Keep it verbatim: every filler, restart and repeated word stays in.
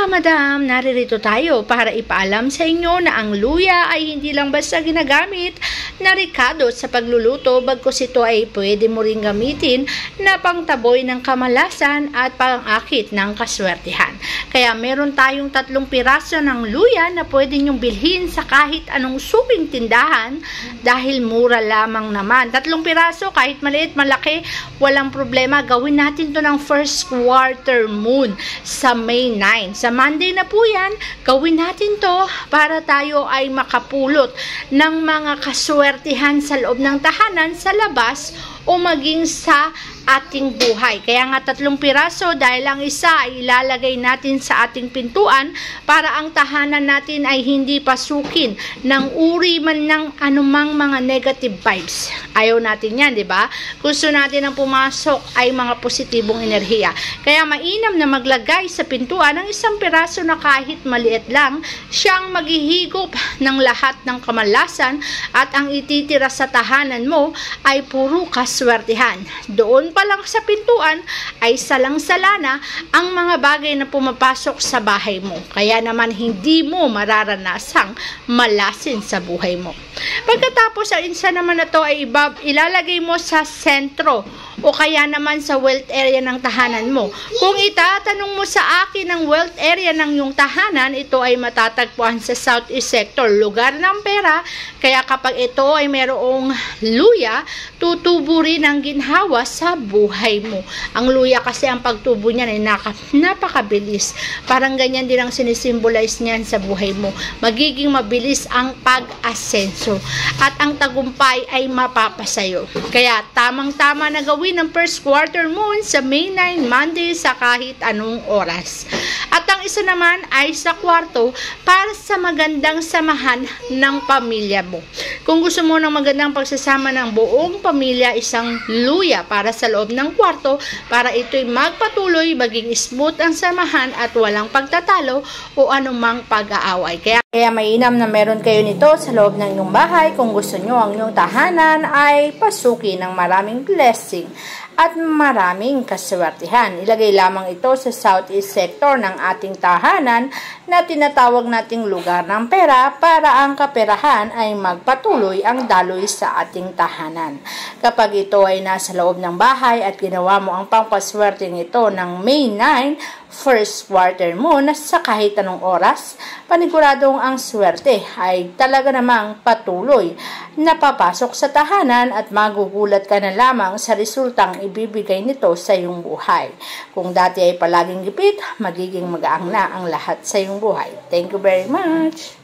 kamadam, naririto tayo para ipaalam sa inyo na ang luya ay hindi lang basta ginagamit na rekado sa pagluluto, bagkus ito ay pwede mo rin gamitin na pangtaboy ng kamalasan at pangakit ng kaswertihan. Kaya meron tayong tatlong piraso ng luya na pwede nyong bilhin sa kahit anong suping tindahan dahil mura lamang naman. Tatlong piraso, kahit maliit, malaki, walang problema. Gawin natin to ng first quarter moon sa May ninth. Sa Monday na po yan, gawin natin to para tayo ay makapulot ng mga kaswertihan sa loob ng tahanan, sa labas, o maging sa ating buhay. Kaya nga tatlong piraso dahil ang isa ay ilalagay natin sa ating pintuan para ang tahanan natin ay hindi pasukin ng uri man ng anumang mga negative vibes. Ayaw natin yan, di ba? Gusto natin ang pumasok ay mga positibong enerhiya. Kaya mainam na maglagay sa pintuan ng isang piraso na kahit maliit lang, siyang maghihigop ng lahat ng kamalasan at ang ititira sa tahanan mo ay puro kaswertihan. Doon pa lang sa pintuan ay salang-sala na ang mga bagay na pumapasok sa bahay mo. Kaya naman hindi mo mararanasang malasin sa buhay mo. Pagkatapos ang isa naman na to ay iba, ilalagay mo sa sentro o kaya naman sa wealth area ng tahanan mo. Kung itatanong mo sa akin ang wealth area ng iyong tahanan, ito ay matatagpuan sa southeast sector, lugar ng pera. Kaya kapag ito ay mayroong luya, tutubo rin ang ginhawa sa buhay mo. Ang luya kasi ang pagtubo niyan ay napakabilis. Parang ganyan din ang sinisimbolize niyan sa buhay mo. Magiging mabilis ang pag-asenso at ang tagumpay ay mapapasayo. Kaya tamang-tama na gawin ng first quarter moon sa May ninth, Monday, sa kahit anong oras. At ang isa naman ay sa kwarto para sa magandang samahan ng pamilya mo. Kung gusto mo ng magandang pagsasama ng buong pamilya, isang luya para sa loob ng kwarto para ito'y magpatuloy, maging smooth ang samahan at walang pagtatalo o anumang pag-aaway. Kaya, kaya mainam na meron kayo nito sa loob ng inyong bahay kung gusto nyo ang inyong tahanan ay pasukin ng maraming blessing at maraming kaswertihan. Ilagay lamang ito sa southeast sector ng ating tahanan na tinatawag nating lugar ng pera para ang kaperahan ay magpatuloy ang daloy sa ating tahanan. Kapag ito ay nasa loob ng bahay at ginawa mo ang pampaswerte nito ng May ninth, first quarter moon, sa kahit anong oras, paniguradong ang swerte ay talaga namang patuloy na papasok sa tahanan at magugulat ka na lamang sa resultang ibibigay nito sa iyong buhay. Kung dati ay palaging gipit, magiging magaang na ang lahat sa iyong buhay. Thank you very much!